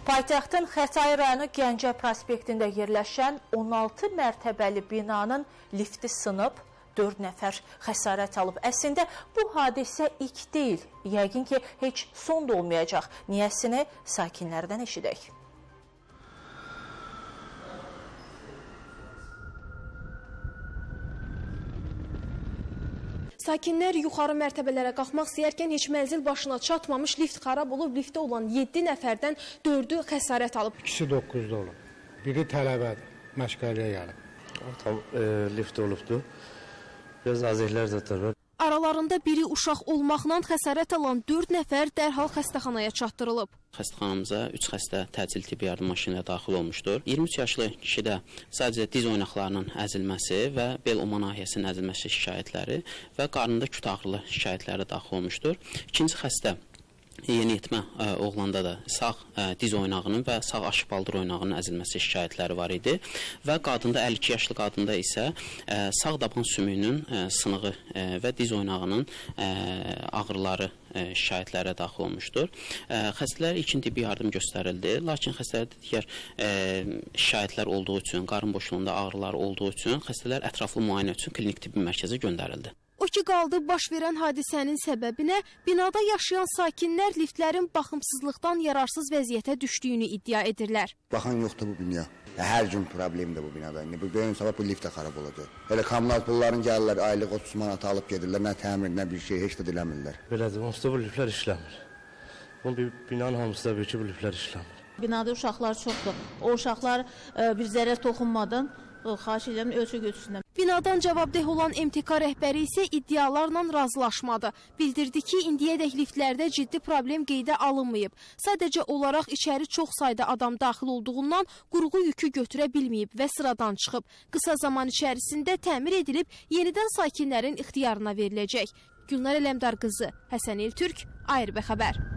Paytaxtın Xətai rayonu Gəncə prospektində yerləşən 16 mərtəbəli binanın lifti sınıb, 4 nəfər xəsarət alıb. Əslində bu hadisə ilk deyil. Yəqin ki, heç son da olmayacaq. Niyəsini sakinlərdən eşidək. Sakinlər yuxarı mərtəbələrə qalxmaq istəyərkən heç mənzil başına çatmamış, lift xarab olub, liftdə olan 7 nəfərdən 4'ü xəsarət alıb. İkisi 9'da olub. Biri tələbədir, məşğələyə gəlib. Tam lift olubdu. Biraz azəklər zətlər var. Aralarında biri uşaq olmaqla xəsarət alan 4 nəfər dərhal xəstəxanaya çatdırılıb. Xəstəxanamıza 3 xəstə təcil tibbi yardım maşını ilə daxil olmuşdur. 23 yaşlı kişidə sadəcə diz oynaqlarının əzilməsi və bel oma nahiyəsinin əzilməsi şikayətləri və qarnında küt ağrılı şikayətləri daxil olmuşdur. İkinci xəstə yeniyetmə oğlanda da sağ diz oynağının və sağ aşıq baldır oynağının əzilməsi şikayətləri var idi və qadında 52 yaşlı qadında isə sağ daban sümüyünün sınığı və diz oynağının ağrıları şikayətlərə daxil olmuşdur. Xəstələrə ilkin tibbi yardım göstərildi, lakin xəstələrdə digər şikayətlər olduğu üçün, qarın boşluğunda ağrılar olduğu üçün xəstələr ətraflı müayinə üçün klinik tibbi mərkəzə göndərildi. O ki qaldı baş verən hadisənin səbəbinə, binada yaşayan sakinlər liftlərin baxımsızlıqdan yararsız vəziyyətə düşdüyünü iddia edirlər. Baxan yoxdur bu bina. Hər gün problemdir bu binada. Bu böyün sabah bu lift də xarab olacaq. Elə kommunal pulların gəlirlər, aylıq 30 manat alıb gedirlər, nə təmir, nə bir şey, heç də diləmirlər. Belədir, onsuz bu liftlər işləmir. Bu binanın hamısı da bir ki, bu liftlər işləmir. Binada uşaqlar çoxdur. O uşaqlar bir zərər toxunmadan, xahiş edirəm, ölçü götürsünlər. Binadan cavabdeh olan MTK rəhbəri isə iddialarla razılaşmadı. Bildirdi ki, indiyədək liftlərdə ciddi problem qeydə alınmayıb. Sadəcə olaraq içəri çox sayda adam daxil olduğundan qurğu yükü götürə bilməyib və sıradan çıxıb. Qısa zaman içərisində təmir edilib, yenidən sakinlərin ixtiyarına veriləcək. Gülnar Ələmdar qızı, Həsən İltürk, ARB xəbər.